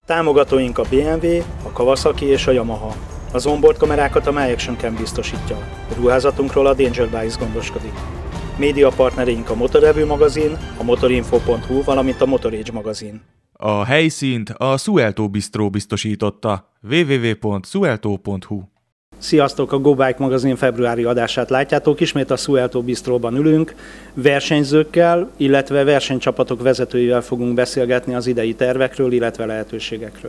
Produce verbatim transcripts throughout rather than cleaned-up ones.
Támogatóink a bé em vé, a Kawasaki és a Yamaha. Az onboard kamerákat a MyAction Cam biztosítja. A ruházatunkról a Danger Bikes gondoskodik. Média partnereink a Motorreview magazin, a motorinfo pont hu, valamint a Motorage magazin. A helyszínt a Suelto Bistro biztosította. double-u double-u double-u pont suelto pont hu. Sziasztok! A Go Bike magazin februári adását látjátok. Ismét a Suelto Bistroban ülünk. Versenyzőkkel, illetve versenycsapatok vezetőivel fogunk beszélgetni az idei tervekről, illetve lehetőségekről.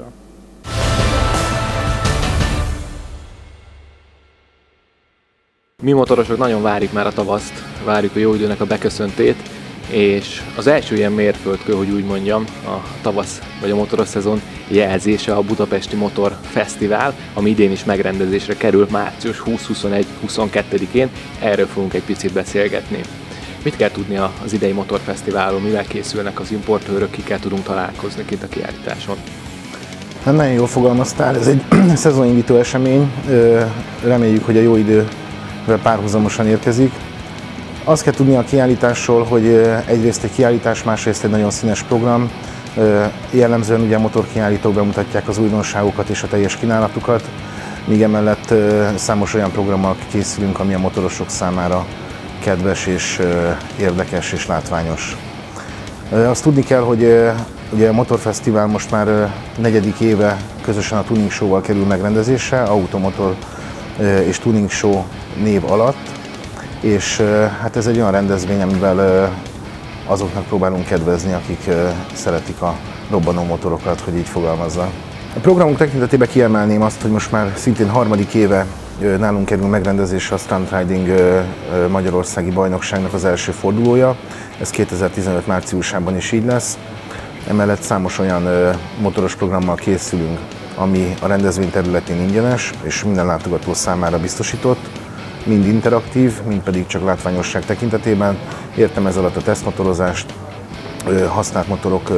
Mi motorosok nagyon várjuk már a tavaszt, várjuk a jó időnek a beköszöntét, és az első ilyen mérföldkő, hogy úgy mondjam, a tavasz vagy a motoros szezon jelzése a Budapesti Motor Fesztivál, ami idén is megrendezésre kerül március huszadika, huszonegyedike, huszonkettedikén. Erről fogunk egy picit beszélgetni. Mit kell tudni az idei motorfesztiválon, mivel készülnek az importőrök, kikkel tudunk találkozni itt a kiállításon? Hát nagyon jól fogalmaztál, ez egy szezonindító esemény, reméljük, hogy a jó idő párhuzamosan érkezik. Azt kell tudni a kiállításról, hogy egyrészt egy kiállítás, másrészt egy nagyon színes program. Jellemzően ugye a motorkiállítók bemutatják az újdonságokat és a teljes kínálatukat, míg emellett számos olyan programmal készülünk, ami a motorosok számára kedves és érdekes és látványos. Azt tudni kell, hogy ugye a Motorfesztivál most már negyedik éve közösen a Tuning Show-val kerül megrendezésre, Automotor és Tuning Show név alatt, és hát ez egy olyan rendezvény, amivel azoknak próbálunk kedvezni, akik szeretik a robbanó motorokat, hogy így fogalmazza. A programunk tekintetében kiemelném azt, hogy most már szintén harmadik éve nálunk kerül megrendezésre a Stunt Riding Magyarországi Bajnokságnak az első fordulója. Ez kétezer-tizenöt márciusában is így lesz. Emellett számos olyan motoros programmal készülünk, ami a rendezvény területén ingyenes és minden látogató számára biztosított, mind interaktív, mind pedig csak látványosság tekintetében. Értem ez alatt a tesztmotorozást, használt motorok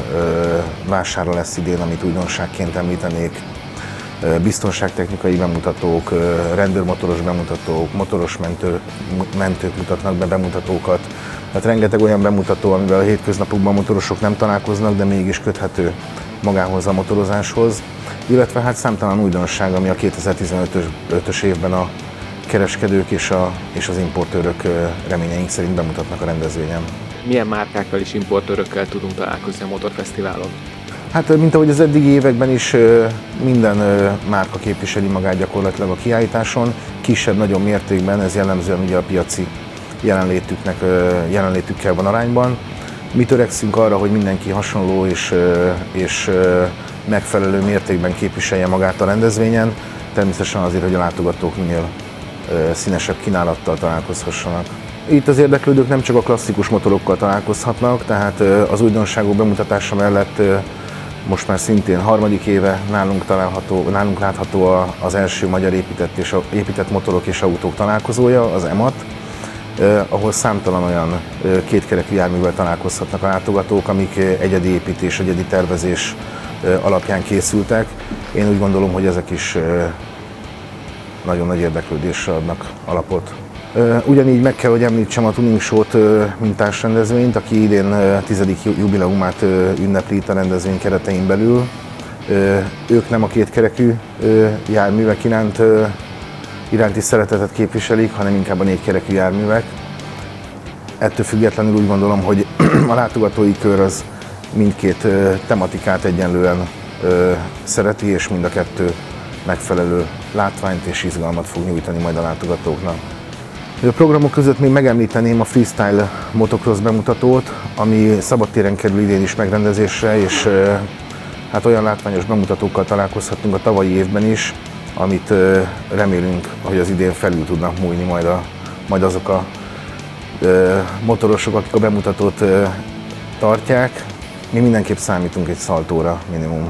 vására lesz idén, amit újdonságként említenék, biztonságtechnikai bemutatók, rendőrmotoros bemutatók, motoros mentő, mentők mutatnak be bemutatókat. Tehát rengeteg olyan bemutató, amivel a hétköznapokban a motorosok nem találkoznak, de mégis köthető magához a motorozáshoz. Illetve hát számtalan újdonság, ami a kétezer-tizenötös évben a kereskedők és, a, és az importőrök reményeink szerint bemutatnak a rendezvényen. Milyen márkákkal és importőrökkel tudunk találkozni a Motorfesztiválon? Hát, mint ahogy az eddigi években is, minden márka képviseli magát gyakorlatilag a kiállításon, kisebb-nagyobb mértékben, ez jellemzően ugye a piaci jelenlétüknek, jelenlétükkel van arányban. Mi törekszünk arra, hogy mindenki hasonló és, és megfelelő mértékben képviselje magát a rendezvényen, természetesen azért, hogy a látogatók minél színesebb kínálattal találkozhassanak. Itt az érdeklődők nem csak a klasszikus motorokkal találkozhatnak, tehát az újdonságok bemutatása mellett most már szintén harmadik éve nálunk, található, nálunk látható az első magyar épített, és, épített motorok és autók találkozója, az e mat, ahol számtalan olyan kétkerekű járművel találkozhatnak a látogatók, amik egyedi építés, egyedi tervezés alapján készültek. Én úgy gondolom, hogy ezek is nagyon nagy érdeklődésre adnak alapot. Ugyanígy meg kell, hogy említsem a Tuning Show-t, mint társrendezvényt, aki idén tizedik jubileumát ünnepli itt a rendezvény keretein belül. Ők nem a kétkerekű járművek iránt, iránti szeretetet képviselik, hanem inkább a négykerekű járművek. Ettől függetlenül úgy gondolom, hogy a látogatói kör az mindkét tematikát egyenlően szereti, és mind a kettő megfelelő látványt és izgalmat fog nyújtani majd a látogatóknak. A programok között még megemlíteném a Freestyle Motocross bemutatót, ami szabadtéren kerül idén is megrendezésre, és hát olyan látványos bemutatókkal találkozhatunk a tavalyi évben is, amit remélünk, hogy az idén felül tudnak múlni majd, a, majd azok a motorosok, akik a bemutatót tartják. Mi mindenképp számítunk egy szaltóra minimum.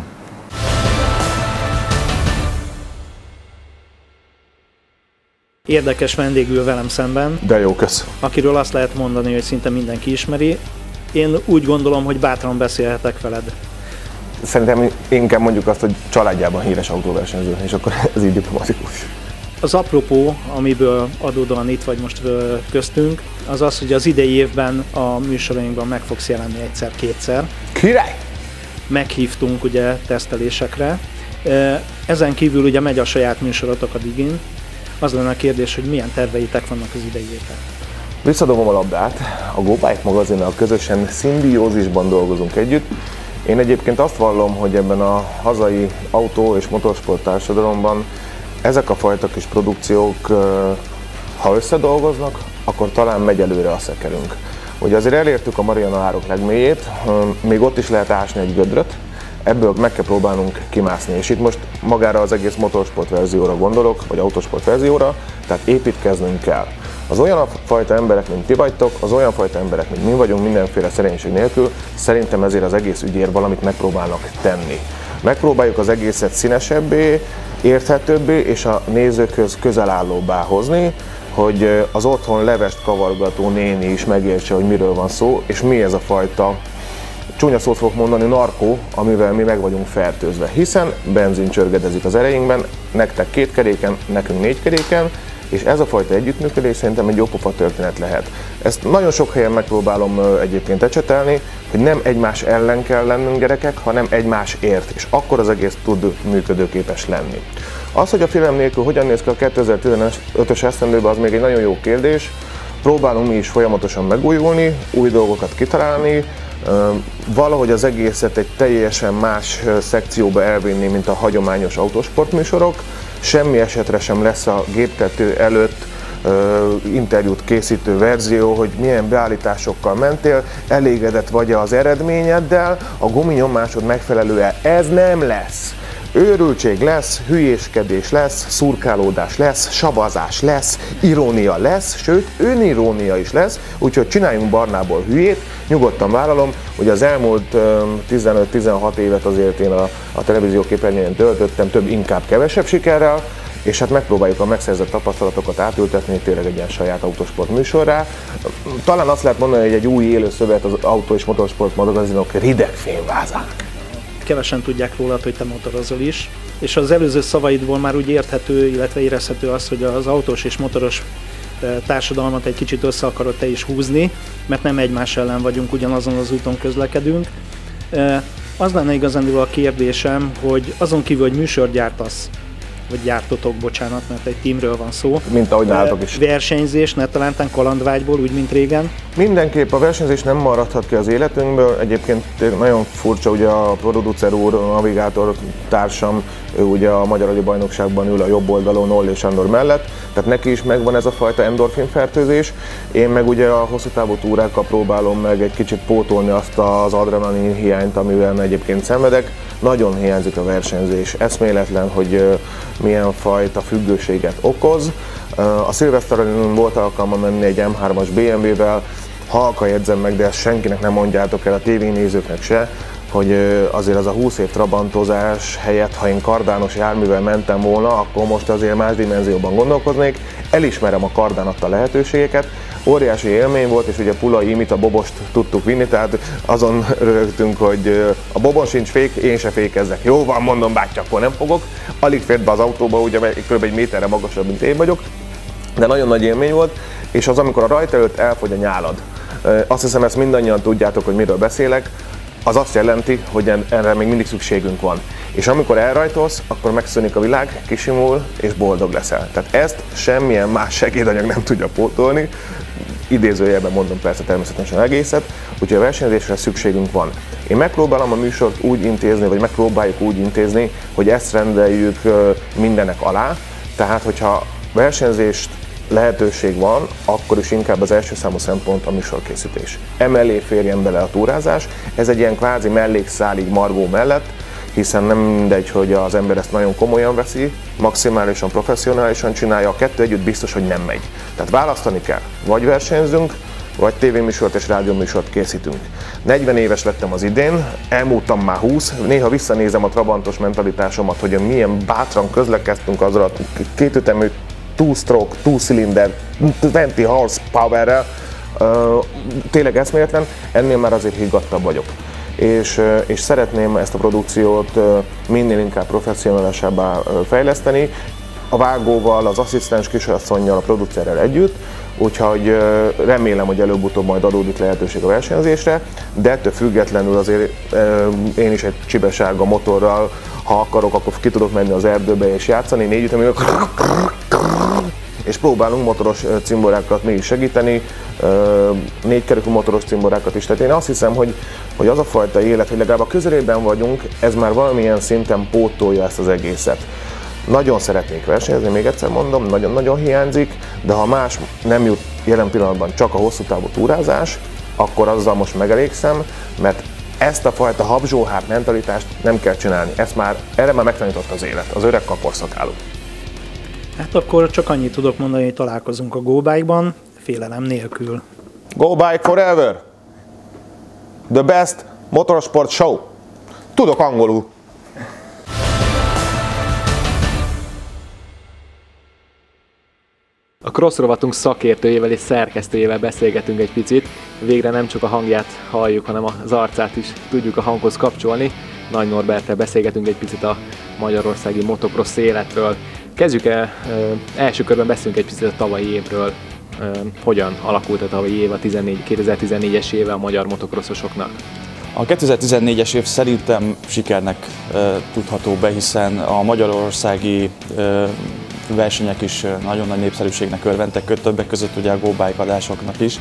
Érdekes vendég ül velem szemben. De jó, kösz. Akiről azt lehet mondani, hogy szinte mindenki ismeri. Én úgy gondolom, hogy bátran beszélhetek veled. Szerintem inkább mondjuk azt, hogy családjában híres autóversenyző, és akkor ez így diplomatikus. Az apropó, amiből adódóan itt vagy most köztünk, az az, hogy az idei évben a műsorainkban meg fogsz jelenni egyszer-kétszer. Király! meghívtunk ugye tesztelésekre. Ezen kívül ugye megy a saját műsorotok a Digin. Az lenne a kérdés, hogy milyen terveitek vannak az idei évben. Visszadobom a labdát, a GoBike magazinnal közösen szimbiózisban dolgozunk együtt. Én egyébként azt vallom, hogy ebben a hazai autó- és motorsport társadalomban ezek a fajta kis produkciók, ha összedolgoznak, akkor talán megy előre a szekerünk. Ugye azért elértük a Mariana árok legmélyét, még ott is lehet ásni egy gödröt, ebből meg kell próbálnunk kimászni, és itt most magára az egész motorsport verzióra gondolok, vagy autosport verzióra, tehát építkeznünk kell. Az olyan fajta emberek, mint ti vagytok, az olyan fajta emberek, mint mi vagyunk, mindenféle szerénység nélkül, szerintem ezért az egész ügyért valamit megpróbálnak tenni. Megpróbáljuk az egészet színesebbé, érthetőbbé és a nézőkhöz közelállóbbá hozni, hogy az otthon levest kavargató néni is megértse, hogy miről van szó, és mi ez a fajta, csúnya szót fogok mondani, narkó, amivel mi meg vagyunk fertőzve. Hiszen benzin csörgedezik az erejünkben, nektek két keréken, nekünk négy keréken, és ez a fajta együttműködés szerintem egy jópofa történet lehet. Ezt nagyon sok helyen megpróbálom egyébként ecsetelni, hogy nem egymás ellen kell lennünk gyerekek, hanem egymásért, és akkor az egész tud működőképes lenni. Az, hogy a félelem nélkül hogyan néz ki a kétezer-tizenötös esztendőben, az még egy nagyon jó kérdés. Próbálunk mi is folyamatosan megújulni, új dolgokat kitalálni, valahogy az egészet egy teljesen más szekcióba elvinni, mint a hagyományos autósportműsorok. Semmi esetre sem lesz a géptető előtt interjút készítő verzió, hogy milyen beállításokkal mentél, elégedett vagy az eredményeddel, a guminyomásod megfelelően. Ez nem lesz. Őrültség lesz, hülyéskedés lesz, szurkálódás lesz, savazás lesz, irónia lesz, sőt önirónia is lesz, úgyhogy csináljunk barnából hülyét, nyugodtan vállalom, hogy az elmúlt tizenöt-tizenhat évet azért én a, a televízió képernyőjén töltöttem, több inkább kevesebb sikerrel, és hát megpróbáljuk a megszerzett tapasztalatokat átültetni tényleg egy ilyen saját autósport műsorrá. Talán azt lehet mondani, hogy egy új élő szövet az autó- és motorsport magazinok ridegfényvázák. Kevesen tudják rólad, hogy te motorozol is, és az előző szavaidból már úgy érthető, illetve érezhető az, hogy az autós és motoros társadalmat egy kicsit össze akarod te is húzni, mert nem egymás ellen vagyunk, ugyanazon az úton közlekedünk. Az lenne igazándiból a kérdésem, hogy azon kívül, hogy műsort gyártasz, vagy gyártotok, bocsánat, mert egy teamről van szó. Mint ahogy nálatok is. Versenyzés, ne talántán kalandvágyból, úgy, mint régen. Mindenképp a versenyzés nem maradhat ki az életünkből. Egyébként nagyon furcsa, ugye a producer úr, a navigátor társam, ő ugye a Magyar Rali Bajnokságban ül a jobb oldalon Olli Sándor mellett, tehát neki is megvan ez a fajta endorfin fertőzés. Én meg ugye a hosszú távú túrákkal próbálom meg egy kicsit pótolni azt az adrenalin hiányt, amivel egyébként szenvedek. Nagyon hiányzik a versenyzés, eszméletlen, hogy milyen fajta függőséget okoz. A szilveszteren volt alkalma menni egy em hármas bé em vé-vel, halkan jegyzem meg, de ezt senkinek nem mondjátok el, a tévénézőknek se, hogy azért az a húsz év trabantozás helyett, ha én kardános járművel mentem volna, akkor most azért más dimenzióban gondolkoznék. Elismerem, a kardán adta lehetőségeket, óriási élmény volt, és ugye Pulai Imit, a bobost tudtuk vinni, tehát azon rögtünk, hogy a bobon sincs fék, én se fékezzek. Jó van, mondom, bátyja, akkor nem fogok. Alig fért be az autóba, ugye kb. Egy méterre magasabb, mint én vagyok, de nagyon nagy élmény volt, és az, amikor a rajt előtt elfogy a nyálad. Azt hiszem, ezt mindannyian tudjátok, hogy miről beszélek, az azt jelenti, hogy erre még mindig szükségünk van. És amikor elrajtolsz, akkor megszűnik a világ, kisimul és boldog leszel. Tehát ezt semmilyen más segédanyag nem tudja pótolni, idézőjelben mondom persze természetesen egészet, úgyhogy a versenyzésre szükségünk van. Én megpróbálom a műsort úgy intézni, vagy megpróbáljuk úgy intézni, hogy ezt rendeljük mindenek alá, tehát hogyha versenyzést lehetőség van, akkor is inkább az első számú szempont a műsorkészítés. Emellé férjen bele a túrázás, ez egy ilyen kvázi mellékszálig Margó mellett, hiszen nem mindegy, hogy az ember ezt nagyon komolyan veszi, maximálisan, professzionálisan csinálja, a kettő együtt biztos, hogy nem megy. Tehát választani kell, vagy versenyzünk, vagy tévéműsort és rádióműsort készítünk. negyven éves lettem az idén, elmúltam már húsz, néha visszanézem a trabantos mentalitásomat, hogy milyen bátran közlekedtünk azzal a kétütemű two-stroke, two-cylinder, twenty horsepower-rel, tényleg eszméletlen, ennél már azért higgadtabb vagyok. És, és szeretném ezt a produkciót minél inkább professzionálisabbá fejleszteni. a vágóval, az asszisztens kisasszonnyal, a producerrel együtt, úgyhogy remélem, hogy előbb-utóbb majd adódik lehetőség a versenyzésre, de ettől függetlenül azért én is egy csibesárga motorral, ha akarok, akkor ki tudok menni az erdőbe és játszani, négy ütemű, és próbálunk motoros cimborákat mi is segíteni, négykerekű motoros cimborákat is. Tehát én azt hiszem, hogy, hogy az a fajta élet, hogy legalább a közelében vagyunk, ez már valamilyen szinten pótolja ezt az egészet. Nagyon szeretnék versenyezni, még egyszer mondom, nagyon-nagyon hiányzik, de ha más nem jut jelen pillanatban csak a hosszú távú túrázás, akkor azzal most megelégszem, mert ezt a fajta habzsóháp mentalitást nem kell csinálni. Ezt már, erre már megtanított az élet, az öreg kaporszakáló. Hát akkor csak annyit tudok mondani, hogy találkozunk a Go Bike-ban, félelem nélkül. Go Bike Forever! The best motorsport show! Tudok angolul! A Cross rovatunk szakértőjével és szerkesztőjével beszélgetünk egy picit. Végre nem csak a hangját halljuk, hanem az arcát is tudjuk a hanghoz kapcsolni. Nagy Norberttel beszélgetünk egy picit a magyarországi motocross életről. Kezdjük el, első körben beszélünk egy picit a tavalyi évről. Hogyan alakult a tavalyi év, a kétezer-tizennégyes éve a magyar motocrossosoknak? A kétezer-tizennégyes év szerintem sikernek e, tudható be, hiszen a magyarországi e, versenyek is nagyon nagy népszerűségnek örventek, többek között ugye a Go Bike adásoknak is.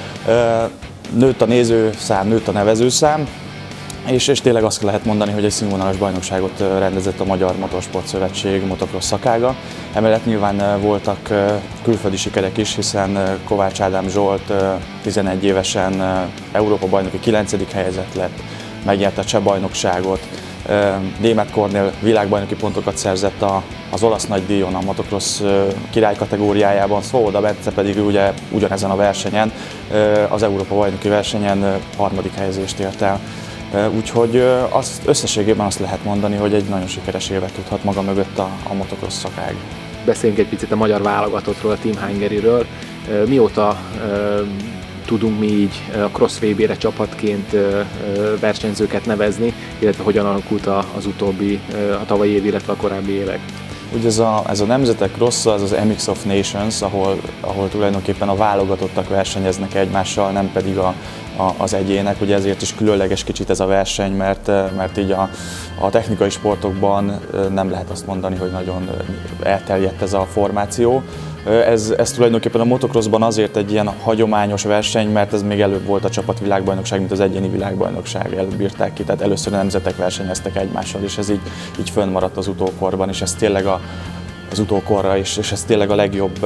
E, nőtt a nézőszám, nőtt a nevezőszám, és, és tényleg azt lehet mondani, hogy egy színvonalas bajnokságot rendezett a Magyar Motorsport Szövetség motocross szakága. Emellett nyilván voltak külföldi sikerek is, hiszen Kovács Ádám Zsolt tizenegy évesen Európa bajnoki kilencedik helyezett lett, megnyerte a cseh bajnokságot, Németh Kornél világbajnoki pontokat szerzett az olasz nagydíjon a motocross király kategóriájában, Svoboda Bence pedig ugye ugyanezen a versenyen, az Európa bajnoki versenyen harmadik helyezést ért el. Úgyhogy azt, összességében azt lehet mondani, hogy egy nagyon sikeres évet tudhat maga mögött a, a motocross szakág. Beszéljünk egy picit a magyar válogatottról, a Team Hungary-ről. Mióta uh, tudunk mi így a Cross vé bé-re csapatként uh, versenyzőket nevezni, illetve hogyan alakult a, az utóbbi, uh, a tavalyi év, illetve a korábbi évek? Ugye ez a, ez a nemzetek crossa, ez az M X of Nations, ahol, ahol tulajdonképpen a válogatottak versenyeznek egymással, nem pedig a, a, az egyének. Ugye ezért is különleges kicsit ez a verseny, mert, mert így a, a technikai sportokban nem lehet azt mondani, hogy nagyon elterjedt ez a formáció. Ez, ez tulajdonképpen a motocrossban azért egy ilyen hagyományos verseny, mert ez még előbb volt a csapatvilágbajnokság, mint az egyéni világbajnokság, előbb bírták ki, tehát először a nemzetek versenyeztek egymással, és ez így, így fönnmaradt az utókorban, és ez tényleg a, az utókorra is, és ez tényleg a legjobb,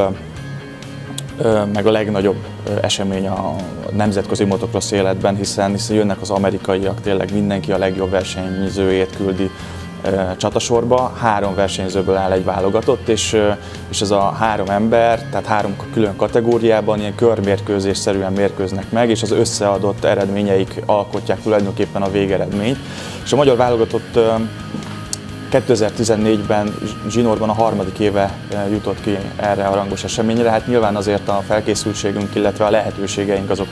meg a legnagyobb esemény a nemzetközi motocross életben, hiszen, hiszen jönnek az amerikaiak, tényleg mindenki a legjobb versenyzőjét küldi csatasorba, három versenyzőből áll egy válogatott, és, és ez a három ember, tehát három külön kategóriában ilyen körmérkőzésszerűen mérkőznek meg, és az összeadott eredményeik alkotják tulajdonképpen a végeredményt. És a magyar válogatott kétezer-tizennégyben zsinórban a harmadik éve jutott ki erre a rangos eseményre. Hát nyilván azért a felkészültségünk, illetve a lehetőségeink azok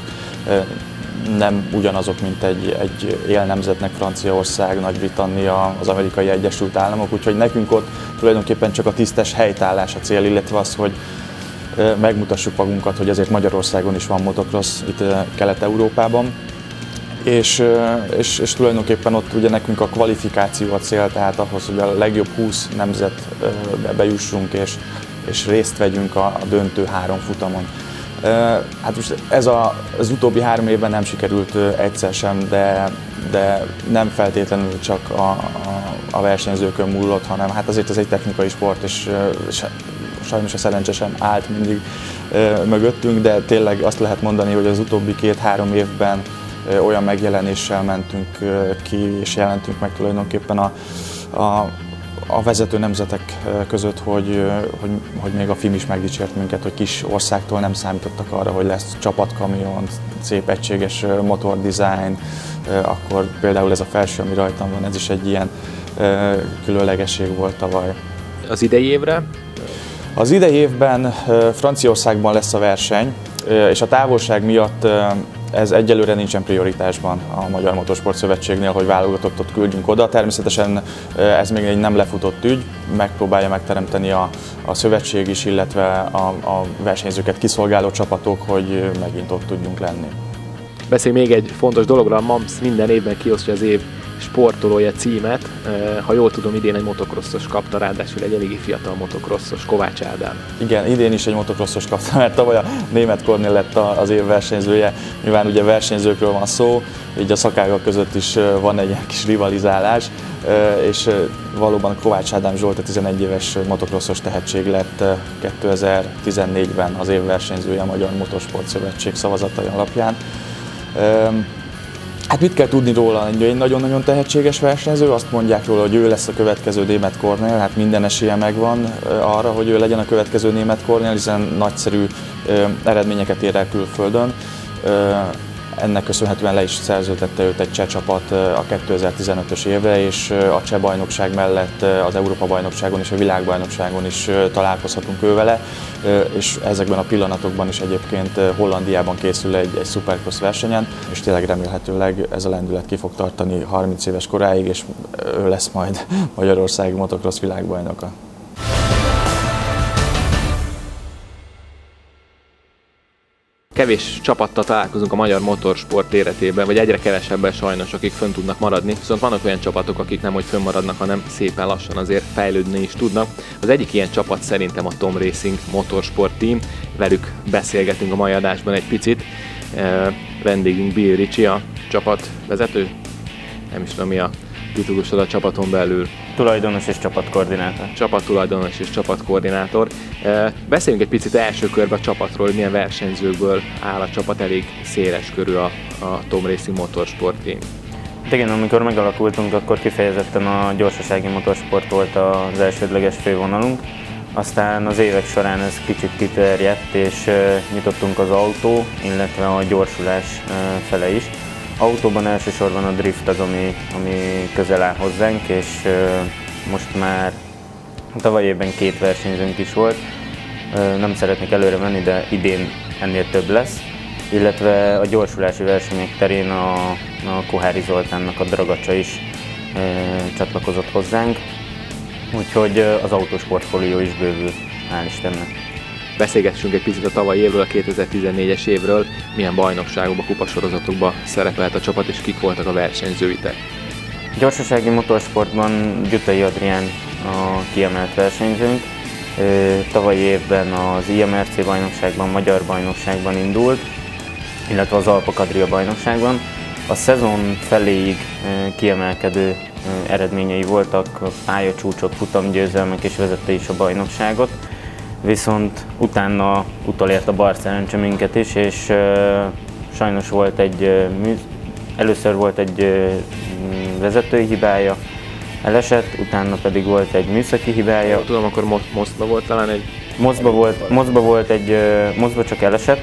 nem ugyanazok, mint egy, egy élnemzetnek Franciaország, Nagy-Britannia, az Amerikai Egyesült Államok, úgyhogy nekünk ott tulajdonképpen csak a tisztes helytállás a cél, illetve az, hogy megmutassuk magunkat, hogy azért Magyarországon is van motocross itt Kelet-Európában. És, és, és tulajdonképpen ott ugye nekünk a kvalifikáció a cél, tehát ahhoz, hogy a legjobb húsz nemzetbe bejussunk és, és részt vegyünk a, a döntő három futamon. Hát most ez a, az utóbbi három évben nem sikerült egyszer sem, de, de nem feltétlenül csak a, a, a versenyzőkön múlott, hanem hát azért ez egy technikai sport, és, és sajnos a szerencse sem állt mindig mögöttünk, de tényleg azt lehet mondani, hogy az utóbbi két-három évben olyan megjelenéssel mentünk ki, és jelentünk meg tulajdonképpen a, a, a vezető nemzetek között, hogy, hogy, hogy még a F I M is megdicsért minket, hogy kis országtól nem számítottak arra, hogy lesz csapatkamion, szép egységes motordesign, akkor például ez a felső, ami rajtam van, ez is egy ilyen különlegesség volt tavaly. Az idei évre? Az idei évben Franciaországban lesz a verseny, és a távolság miatt ez egyelőre nincsen prioritásban a Magyar Motorsport Szövetségnél, hogy válogatottat küldjünk oda. Természetesen ez még egy nem lefutott ügy, megpróbálja megteremteni a, a szövetség is, illetve a, a versenyzőket kiszolgáló csapatok, hogy megint ott tudjunk lenni. Beszélj még egy fontos dologra, a MAMS minden évben kiosztja az év sportolója címet. Ha jól tudom, idén egy motocrossos kapta, ráadásul egy eléggé fiatal motocrossos, Kovács Ádám. Igen, idén is egy motocrossos kapta, mert tavaly a német Kornél lett az év versenyzője. Nyilván ugye versenyzőkről van szó, így a szakágak között is van egy ilyen kis rivalizálás, és valóban Kovács Ádám Zsolt a tizenegy éves motocrossos tehetség lett kétezer-tizennégyben az év versenyzője a Magyar Motorsport Szövetség szavazatai alapján. Hát mit kell tudni róla? Egy nagyon-nagyon tehetséges versenyző, azt mondják róla, hogy ő lesz a következő német Kornél, hát minden esélye megvan arra, hogy ő legyen a következő német Kornél, hiszen nagyszerű eredményeket ér el külföldön. Ennek köszönhetően le is szerződtette őt egy cseh csapat a kétezer-tizenötös évre, és a cseh bajnokság mellett az Európa-bajnokságon és a világbajnokságon is találkozhatunk ő vele, és ezekben a pillanatokban is egyébként Hollandiában készül egy, egy Supercross versenyen, és tényleg remélhetőleg ez a lendület ki fog tartani harminc éves koráig, és ő lesz majd Magyarország motocross világbajnoka. Kevés csapattal találkozunk a magyar motorsport életében, vagy egyre kevesebben sajnos, akik fönn tudnak maradni, viszont vannak olyan csapatok, akik nem hogy fönn maradnak, hanem szépen lassan azért fejlődni is tudnak. Az egyik ilyen csapat szerintem a Tom Racing Motorsport Team, velük beszélgetünk a mai adásban egy picit. Vendégünk Bill Ricci, a csapatvezető, nem is tudom mi a titulusod a csapaton belül. Tulajdonos és csapatkoordinátor. Csapattulajdonos és csapatkoordinátor. Beszéljünk egy picit első körben a csapatról, hogy milyen versenyzőkből áll a csapat, elég széles körül a, a Tom Racing Motorsport Team. Igen, amikor megalakultunk, akkor kifejezetten a gyorsasági motorsport volt az elsődleges fővonalunk. Aztán az évek során ez kicsit kiterjedt, és nyitottunk az autó, illetve a gyorsulás fele is. Autóban elsősorban a drift az, ami, ami közel áll hozzánk, és most már tavaly évben két versenyzőnk is volt. Nem szeretnék előre menni, de idén ennél több lesz. Illetve a gyorsulási versenyek terén a, a Kohári Zoltánnak a Dragacsa is e, csatlakozott hozzánk. Úgyhogy az autós portfólió is bővül, hál' Istennek. Beszélgessünk egy picit a tavalyi évről, a kétezer-tizennégyes évről, milyen bajnokságokban, kupasorozatokban szerepelt a csapat, és kik voltak a versenyzőitek? Gyorsasági motorsportban Gyutai Adrián a kiemelt versenyzőnk. Tavalyi évben az i em er cé bajnokságban, magyar bajnokságban indult, illetve az Alpok Adria bajnokságban. A szezon feléig kiemelkedő eredményei voltak, pályacsúcsok, futamgyőzelmek, és vezette is a bajnokságot. Viszont utána utolért a bar szerencse minket is, és uh, sajnos volt egy, uh, először volt egy uh, vezetői hibája, elesett, utána pedig volt egy műszaki hibája. Jól tudom, akkor Moszba volt talán egy... Moszba volt, Moszba volt egy, uh, Moszba csak elesett,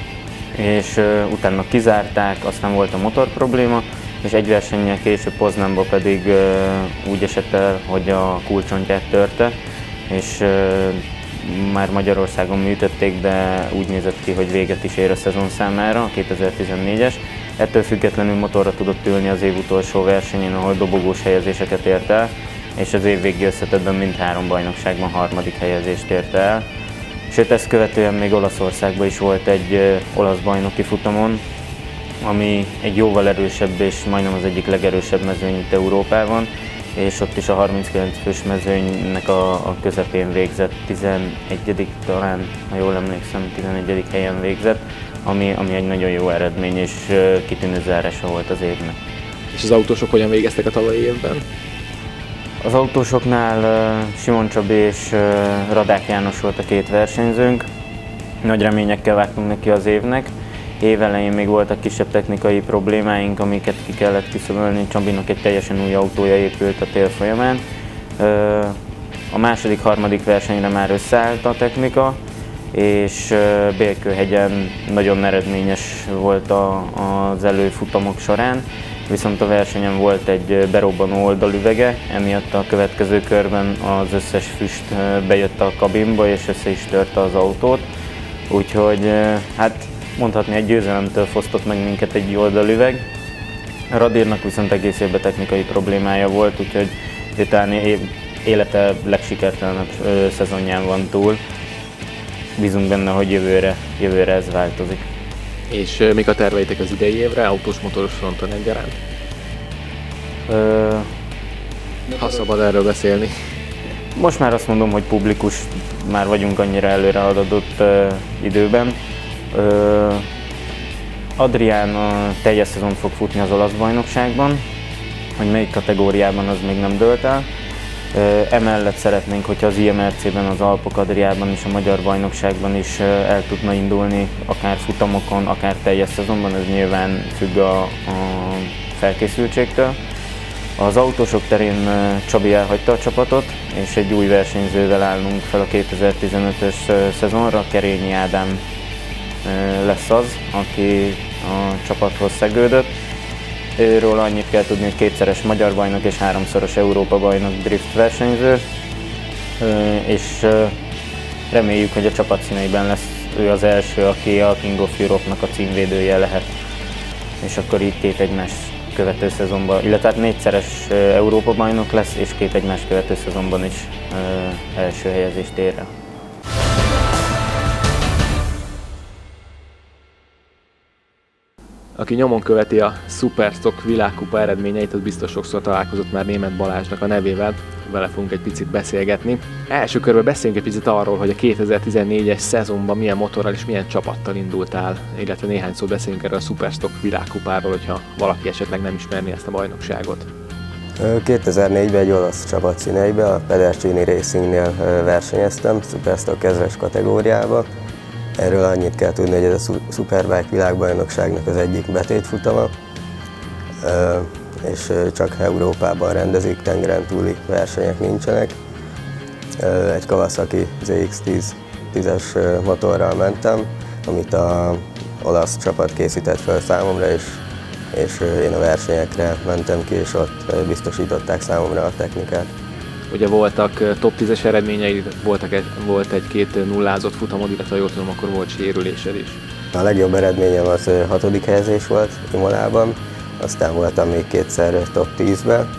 és uh, utána kizárták, aztán volt a motor probléma, és egy versennyel később Poznanba pedig uh, úgy esett el, hogy a kulcsontját törte, és uh, már Magyarországon műtötték, de úgy nézett ki, hogy véget is ér a szezon számára, a kétezer-tizennégyes. Ettől függetlenül motorra tudott ülni az év utolsó versenyén, ahol dobogós helyezéseket ért el, és az év végi összetettben mindhárom bajnokságban harmadik helyezést ért el. Sőt, ezt követően még Olaszországban is volt egy olasz bajnoki futamon, ami egy jóval erősebb és majdnem az egyik legerősebb mezőny itt Európában, és ott is a harminckilenc fős mezőnynek a, a közepén végzett, tizenegyedik talán, ha jól emlékszem, tizenegyedik helyen végzett, ami, ami egy nagyon jó eredmény és kitűnő zárása volt az évnek. És az autósok hogyan végeztek a tavalyi évben? Az autósoknál Simon Csabi és Radák János volt a két versenyzőnk. Nagy reményekkel vágtunk neki az évnek. Évelején még voltak kisebb technikai problémáink, amiket ki kellett kiszömölni. Csabinak egy teljesen új autója épült a tél folyamán. A második, harmadik versenyre már összeállt a technika, és Bélkőhegyen nagyon eredményes volt a, az előfutamok során. Viszont a versenyen volt egy berobbanó oldalüvege, emiatt a következő körben az összes füst bejött a kabinba, és össze is törte az autót. Úgyhogy hát mondhatni egy győzelemtől fosztott meg minket egy oldalüveg. Radírnak viszont egész évben technikai problémája volt, úgyhogy ő talán élete legsikertelenebb szezonján van túl. Bízunk benne, hogy jövőre, jövőre ez változik. És mik a terveitek az idei évre, autós, motoros fronton egyaránt? Ö... Ha szabad erről beszélni. Most már azt mondom, hogy publikus, már vagyunk annyira előre haladott uh, időben. Uh, Adrián a teljes szezon fog futni az olasz bajnokságban, hogy melyik kategóriában az még nem dőlt el. Uh, emellett szeretnénk, hogyha az i em er cé-ben, az Alpok Adriában és a magyar bajnokságban is uh, el tudna indulni, akár futamokon, akár teljes szezonban, ez nyilván függ a, a felkészültségtől. Az autósok terén Csabi elhagyta a csapatot, és egy új versenyzővel állunk fel a kétezer-tizenötös szezonra. Kerényi Ádám lesz az, aki a csapathoz szegődött. Őről annyit kell tudni, hogy kétszeres magyar bajnok és háromszoros Európa bajnok drift versenyző, és reméljük, hogy a csapat színeiben lesz ő az első, aki a King of Europe-nak a címvédője lehet. És akkor így két egymás követő szezonban, illetve hát négyszeres Európa bajnok lesz, és két egymás követő szezonban is uh, első helyezést ér el. Aki nyomon követi a Superstock világkupa eredményeit, az biztos sokszor találkozott már Németh Balázsnak a nevével, vele fogunk egy picit beszélgetni. Első körben beszéljünk egy picit arról, hogy a kétezer-tizennégyes szezonban milyen motorral és milyen csapattal indultál, illetve néhány szót beszéljünk erről a Superstock világkupáról, hogyha valaki esetleg nem ismerné ezt a bajnokságot. kétezer-négyben egy olasz csapat színeiben, a Pedercini Racingnél versenyeztem, Superstock ezres kategóriában. Erről annyit kell tudni, hogy ez a Superbike világbajnokságnak az egyik betétfutama, és csak Európában rendezik, tengeren túli versenyek nincsenek. Egy Kawasaki zé iksz tíz tízes motorral mentem, amit az olasz csapat készített fel számomra, és, és én a versenyekre mentem ki, és ott biztosították számomra a technikát. Ugye voltak top tízes eredményei, voltak egy, volt egy-két nullázott futamod, illetve jól tudom, akkor volt sérülésed is. A legjobb eredményem az hatodik helyezés volt Imolában, aztán voltam még kétszer top tízben.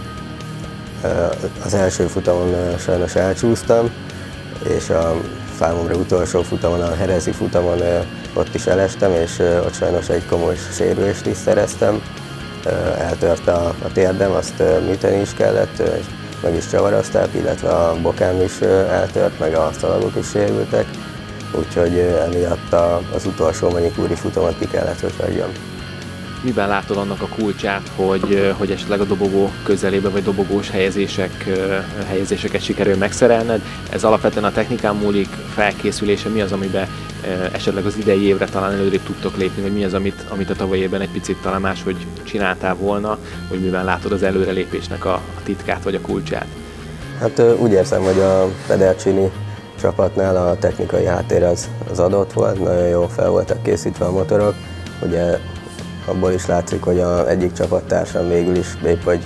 Az első futamon sajnos elcsúsztam, és a számomra utolsó futamon, a Herezi futamon ott is elestem, és ott sajnos egy komoly sérülést is szereztem. Eltört a, a térdem, azt műteni is kellett, meg is csavarozták, illetve a bokám is eltört, meg a szalagok is sérültek, úgyhogy emiatt az utolsó manikúri futamot ki kellett, hogy hagyjam. Miben látod annak a kulcsát, hogy, hogy esetleg a dobogó közelébe vagy dobogós helyezések, helyezéseket sikerül megszerelned? Ez alapvetően a technikán múlik, felkészülése, mi az, amiben esetleg az idei évre talán előrébb tudtok lépni, vagy mi az, amit, amit a tavalyi évben egy picit talán máshogy csináltál volna, hogy miben látod az előrelépésnek a, a titkát vagy a kulcsát? Hát úgy érzem, hogy a Pedercini csapatnál a technikai háttér az, az adott volt, nagyon jól fel voltak készítve a motorok. Ugye abból is látszik, hogy az egyik csapattársam végül is épp vagy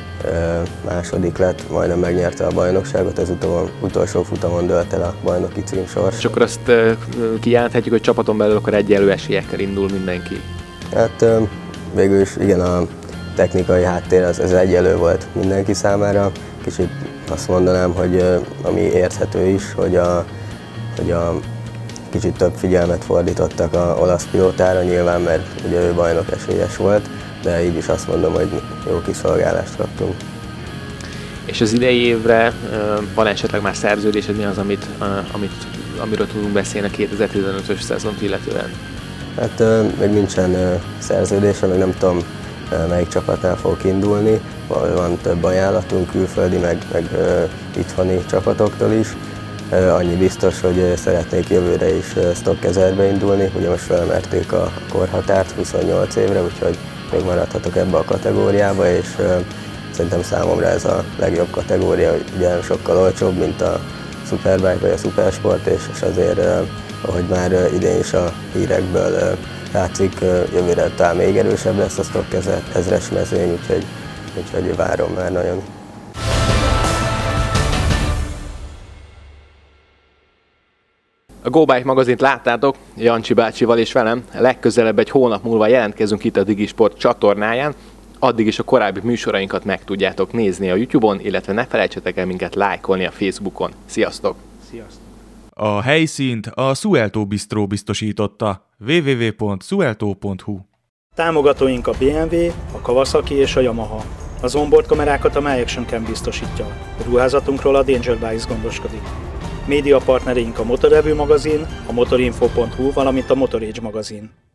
második lett, majdnem megnyerte a bajnokságot, az utol, utolsó futamon dölt el a bajnoki címsors. És akkor azt kijelenthetjük, hogy csapaton belül akkor egyenlő esélyekkel indul mindenki? Hát végül is igen, a technikai háttér az, az egyenlő volt mindenki számára. Kicsit azt mondanám, hogy ami érthető is, hogy a, hogy a kicsit több figyelmet fordítottak az olasz pilótára, nyilván, mert ugye ő bajnok esélyes volt, de így is azt mondom, hogy jó kiszolgálást kaptunk. És az idei évre van esetleg már szerződésed, mi az, amit, amit, amiről tudunk beszélni a kétezer-tizenötös szezont illetően? Hát még nincsen szerződése, meg nem tudom, melyik csapatnál fogok indulni. Van több ajánlatunk külföldi, meg, meg itthoni csapatoktól is. Annyi biztos, hogy szeretnék jövőre is Stock ezerbe indulni, ugye most felemelték a korhatárt huszonnyolc évre, úgyhogy még maradhatok ebbe a kategóriába, és szerintem számomra ez a legjobb kategória, ugye sokkal olcsóbb, mint a Superbike vagy a Supersport, és, és azért, ahogy már idén is a hírekből látszik, jövőre talán még erősebb lesz a Stock ezres mezőny, úgyhogy, úgyhogy várom már nagyon. A GoBike magazint láttátok, Jancsi bácsival és velem. Legközelebb egy hónap múlva jelentkezünk itt a Digisport csatornáján. Addig is a korábbi műsorainkat meg tudjátok nézni a YouTube-on, illetve ne felejtsetek el minket lájkolni a Facebookon. Sziasztok! Sziasztok! A helyszínt a Suelto Bistro biztosította. double-u double-u double-u pont suelto pont hu. Támogatóink a bé em vé, a Kawasaki és a Yamaha. Az onboard kamerákat a MyAction Cam biztosítja. A ruházatunkról a Danger Bikes gondoskodik. Média partnereink a Motorreview magazin, a motorinfo pont hu, valamint a Motorage magazin.